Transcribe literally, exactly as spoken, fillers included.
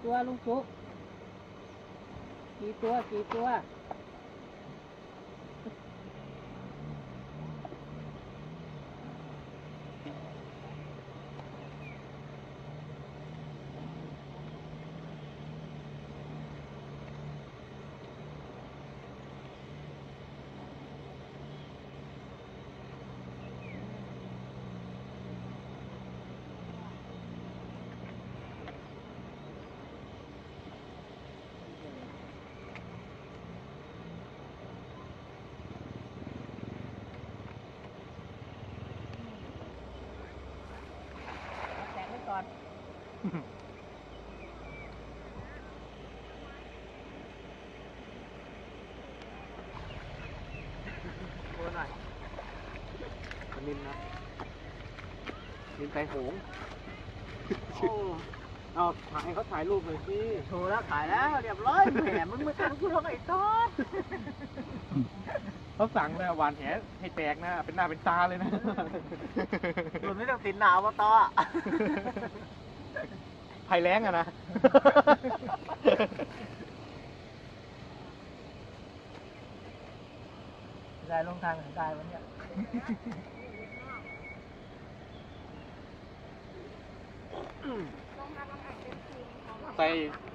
ตัวลุงสุกกี่ตัวกี่ตัวก่อนโอ้หน่อยนินนะนินไก่หงเอาถ่ายเขาถ่ายรูปเลยสิโชว์แล้วถ่ายแล้วเรียบร้อยแหมมึงไม่ทำกูหรอกไอ้ต้นเขาสั่งนะหวานแหให้แตกนะเป็นหน้าเป็นตาเลยนะหลุดไม่ต้องติดหนาวมาต่อภัยแล้งอะนะได้ลงทางได้วันนี้ใส่